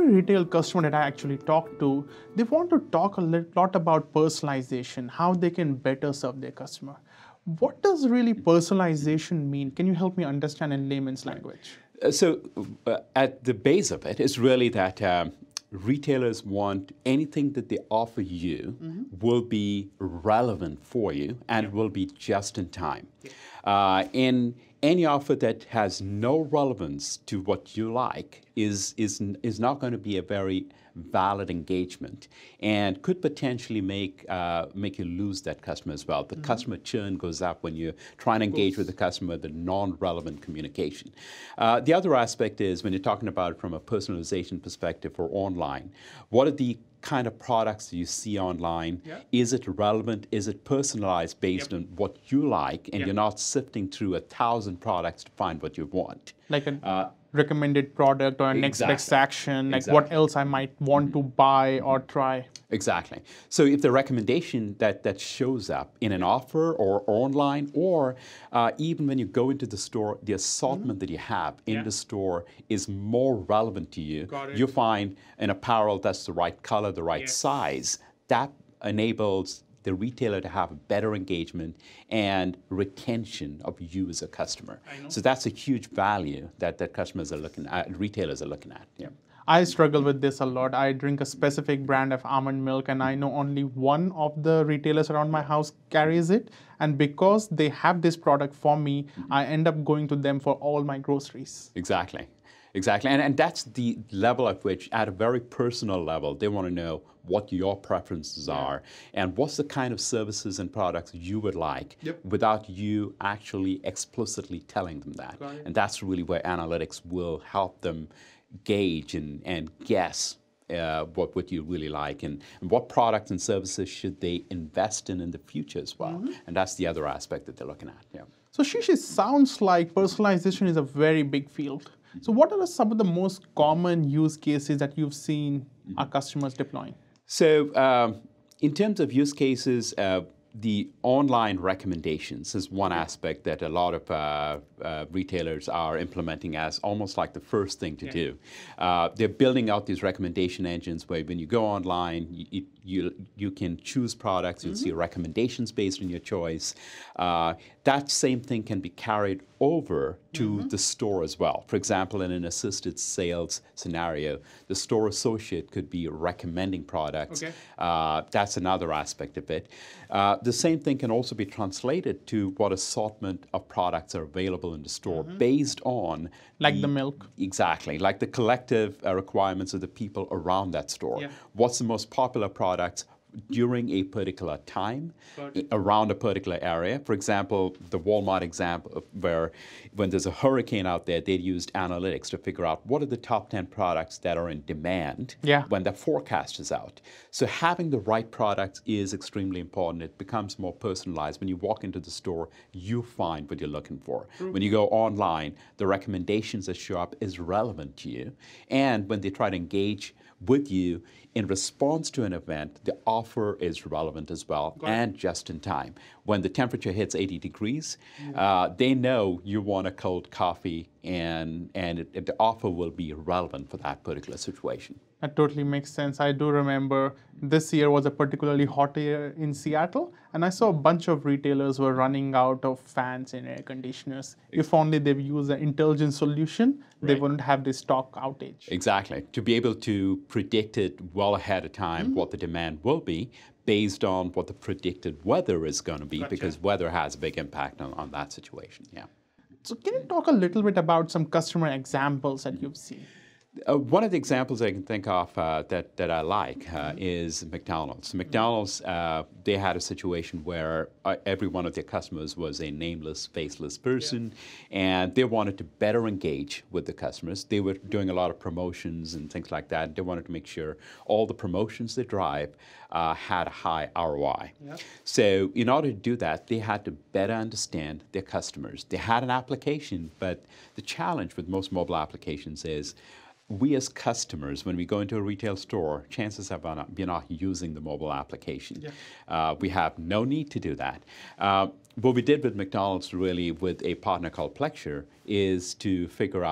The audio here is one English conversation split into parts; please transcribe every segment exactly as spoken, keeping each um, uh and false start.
every retail customer that I actually talk to, they want to talk a lot about personalization, how they can better serve their customer. What does really personalization mean? Can you help me understand in layman's language? Uh, So, uh, at the base of it is really that um, retailers want anything that they offer you will be relevant for you and will be just in time. Uh, in any offer that has no relevance to what you like is, is, is not going to be a very valid engagement and could potentially make, uh, make you lose that customer as well. The customer churn goes up when you're trying to engage with the customer with the non-relevant communication. Uh, the other aspect is when you're talking about it from a personalization perspective or online, what are the kind of products you see online? Yeah. Is it relevant? Is it personalized based Yep. on what you like? And Yep. you're not sifting through a thousand products to find what you want. Like a Uh, recommended product or a next best Exactly. action, like what Exactly. else I might want to buy or try. Exactly. So if the recommendation that, that shows up in an offer or online, or uh, even when you go into the store, the assortment that you have in Yeah. the store is more relevant to you, Got it. you find an apparel that's the right color, the right Yes. size, that enables the retailer to have better engagement and retention of you as a customer. I know. So that's a huge value that, that customers are looking at, retailers are looking at. Yeah. I struggle with this a lot. I drink a specific brand of almond milk, and I know only one of the retailers around my house carries it. And because they have this product for me, I end up going to them for all my groceries. Exactly. Exactly. And, and that's the level at which, at a very personal level, they want to know what your preferences are and what's the kind of services and products you would like Yep. without you actually explicitly telling them that. Got it. And that's really where analytics will help them gauge and, and guess uh, what, what you really like and, and what products and services should they invest in in the future as well. And that's the other aspect that they're looking at. Yeah. So Shish, it sounds like personalization is a very big field. So what are some of the most common use cases that you've seen our customers deploying? So um, in terms of use cases, uh, the online recommendations is one aspect that a lot of uh, uh, retailers are implementing as almost like the first thing to Yeah. do. Uh, they're building out these recommendation engines where when you go online, you, you, you can choose products, you'll see recommendations based on your choice. Uh, that same thing can be carried over to the store as well. For example, in an assisted sales scenario, the store associate could be recommending products. Okay. Uh, that's another aspect of it. Uh, the same thing can also be translated to what assortment of products are available in the store based on Like the milk. Exactly, like the collective uh, requirements of the people around that store. Yeah. What's the most popular products during a particular time Got i- around a particular area? For example, the Walmart example of where when there's a hurricane out there, they used analytics to figure out what are the top ten products that are in demand Yeah. when the forecast is out. So having the right products is extremely important. It becomes more personalized. When you walk into the store, you find what you're looking for. When you go online, the recommendations that show up is relevant to you. And when they try to engage with you in response to an event, the offer is relevant as well and just in time. When the temperature hits eighty degrees, uh, they know you want a cold coffee and, and it, the offer will be relevant for that particular situation. That totally makes sense. I do remember this year was a particularly hot year in Seattle, and I saw a bunch of retailers were running out of fans and air conditioners. If only they've used an intelligent solution, they Right. wouldn't have this stock outage. Exactly. To be able to predict it well ahead of time, what the demand will be based on what the predicted weather is going to be, Gotcha. because weather has a big impact on, on that situation. Yeah. So can you talk a little bit about some customer examples that you've seen? Uh, one of the examples I can think of uh, that, that I like uh, is McDonald's. McDonald's, uh, they had a situation where uh, every one of their customers was a nameless, faceless person, and they wanted to better engage with the customers. They were doing a lot of promotions and things like that. They wanted to make sure all the promotions they drive uh, had a high R O I. Yep. So in order to do that, they had to better understand their customers. They had an application, but the challenge with most mobile applications is we as customers, when we go into a retail store, chances are we're not, we're not using the mobile application. Yeah. Uh, we have no need to do that. Uh, what we did with McDonald's really with a partner called Plexure is to figure out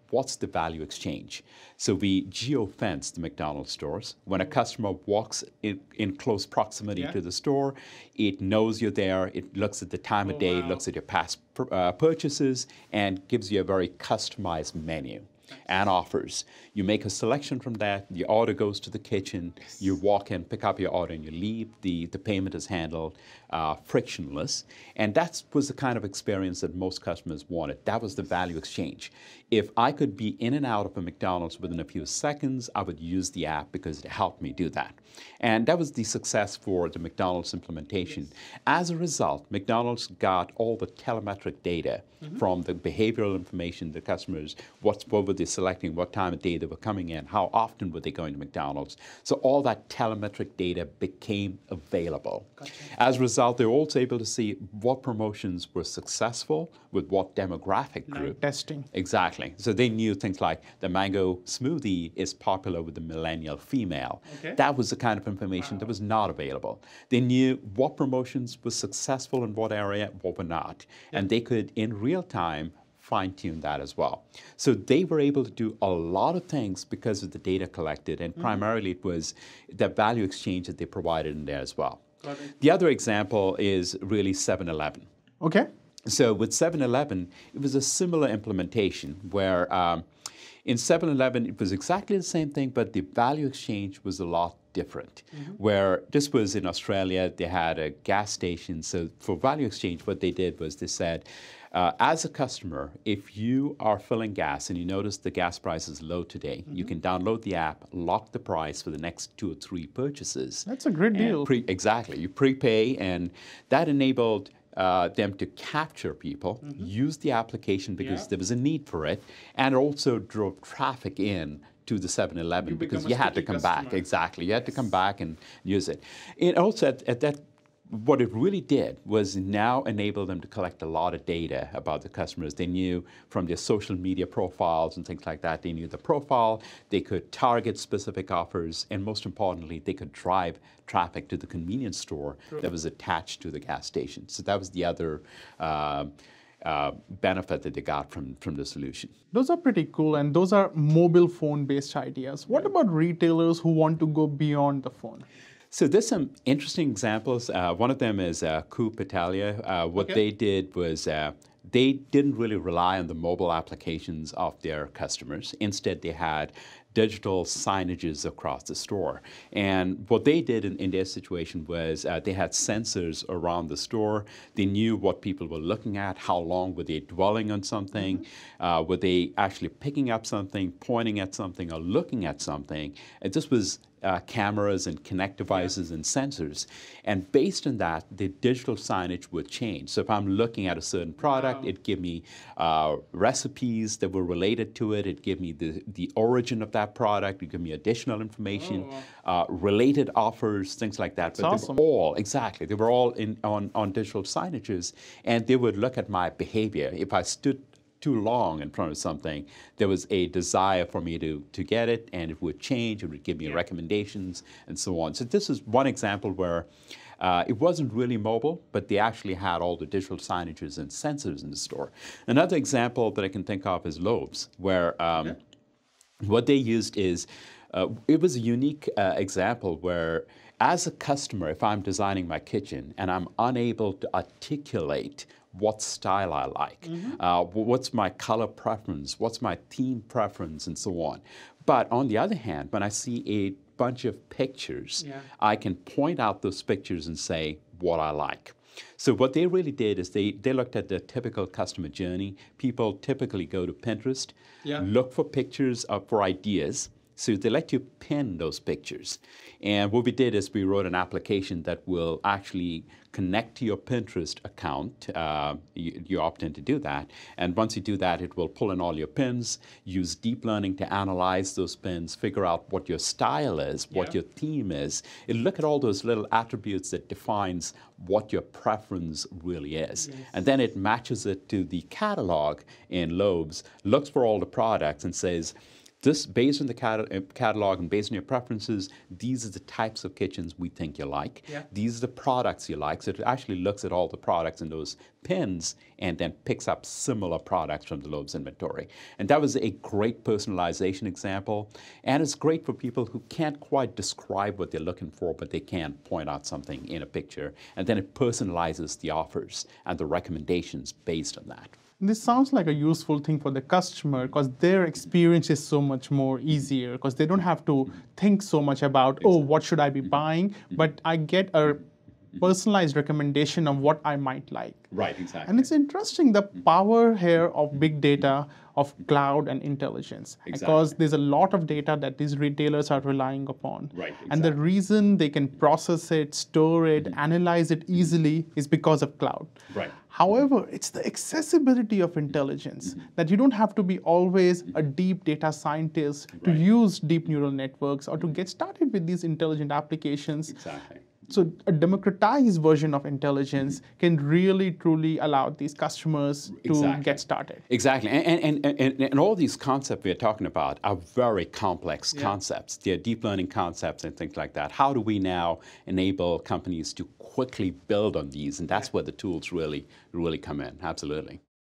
what's the value exchange? So we geo-fence the McDonald's stores. When a customer walks in, in close proximity Yeah. to the store, it knows you're there, it looks at the time Oh, of day, wow. looks at your past uh, purchases, and gives you a very customized menu and offers. You make a selection from that, the order goes to the kitchen, you walk in, pick up your order, and you leave. The, the payment is handled uh, frictionless. And that was the kind of experience that most customers wanted. That was the value exchange. If I could be in and out of a McDonald's within a few seconds, I would use the app because it helped me do that. And that was the success for the McDonald's implementation. As a result, McDonald's got all the telemetric data mm-hmm. from the behavioral information, the customers, what's, what were they selecting, what time of day they were coming in, how often were they going to McDonald's. So all that telemetric data became available. Gotcha. As a result, they were also able to see what promotions were successful with what demographic group. Like testing. Exactly. So they knew things like the mango smoothie is popular with the millennial female. Okay. That was the kind of information wow. that was not available. They knew what promotions were successful in what area, what were not. Yep. And they could, in real time, fine-tune that as well. So they were able to do a lot of things because of the data collected, and mm-hmm. primarily it was the value exchange that they provided in there as well. Got it. The other example is really seven eleven. Okay. So with seven eleven, it was a similar implementation where um, in seven eleven, it was exactly the same thing, but the value exchange was a lot different. Mm-hmm. Where this was in Australia, they had a gas station. So for value exchange, what they did was they said, Uh, as a customer, if you are filling gas and you notice the gas price is low today, mm-hmm. you can download the app, lock the price for the next two or three purchases. That's a great deal. Pre- exactly. You prepay, and that enabled uh, them to capture people, mm-hmm. use the application because yeah. there was a need for it, and also drove traffic in to the seven eleven because you had to come customer. back. Exactly. You had to come back and use it. And also at, at that what it really did was now enable them to collect a lot of data about the customers. They knew from their social media profiles and things like that, they knew the profile, they could target specific offers, and most importantly, they could drive traffic to the convenience store True. that was attached to the gas station. So that was the other uh, uh, benefit that they got from, from the solution. Those are pretty cool, and those are mobile phone-based ideas. What about retailers who want to go beyond the phone? So there's some interesting examples. Uh, one of them is uh, Coop Italia. Uh, what okay. they did was uh, they didn't really rely on the mobile applications of their customers. Instead, they had digital signages across the store. And what they did in, in their situation was uh, they had sensors around the store. They knew what people were looking at, how long were they dwelling on something, mm-hmm. uh, were they actually picking up something, pointing at something, or looking at something. And this was Uh, cameras and connect devices yeah. and sensors. And based on that, the digital signage would change. So if I'm looking at a certain product, wow. it'd give me uh, recipes that were related to it. It'd give me the, the origin of that product. It'd give me additional information, oh, wow. uh, related offers, things like that. That's but awesome. They were all, exactly, they were all in, on, on digital signages. And they would look at my behavior. If I stood too long in front of something, there was a desire for me to, to get it, and it would change, it would give me yeah. recommendations, and so on. So this is one example where uh, it wasn't really mobile, but they actually had all the digital signages and sensors in the store. Another example that I can think of is Loaves, where um, okay. what they used is, uh, it was a unique uh, example where as a customer, if I'm designing my kitchen and I'm unable to articulate what style I like, mm-hmm. uh, what's my color preference, what's my theme preference, and so on. But on the other hand, when I see a bunch of pictures, yeah. I can point out those pictures and say what I like. So what they really did is they, they looked at the typical customer journey. People typically go to Pinterest, yeah. look for pictures, uh, for ideas. So they let you pin those pictures. And what we did is we wrote an application that will actually connect to your Pinterest account. Uh, you, you opt in to do that. And once you do that, it will pull in all your pins, use deep learning to analyze those pins, figure out what your style is, what yeah. your theme is. It'll look at all those little attributes that defines what your preference really is. Yes. And then it matches it to the catalog in Loaves, looks for all the products and says, this, based on the cat- uh, catalog and based on your preferences, these are the types of kitchens we think you like. Yeah. These are the products you like. So it actually looks at all the products in those pins and then picks up similar products from the Lowe's inventory. And that was a great personalization example. And it's great for people who can't quite describe what they're looking for, but they can point out something in a picture. And then it personalizes the offers and the recommendations based on that. This sounds like a useful thing for the customer because their experience is so much more easier because they don't have to think so much about, oh, what should I be buying? But I get a personalized recommendation of what I might like. Right, exactly. And it's interesting the power here of big data, of cloud and intelligence. Exactly. Because there's a lot of data that these retailers are relying upon. Right, And the exactly. reason they can process it, store it, analyze it easily is because of cloud. Right. However, it's the accessibility of intelligence that you don't have to be always a deep data scientist to Right. use deep neural networks or to get started with these intelligent applications. Exactly. So a democratized version of intelligence can really, truly allow these customers to Exactly. get started. Exactly. And, and, and, and, and all these concepts we're talking about are very complex Yeah. concepts. They're deep learning concepts and things like that. How do we now enable companies to quickly build on these? And that's where the tools really, really come in. Absolutely.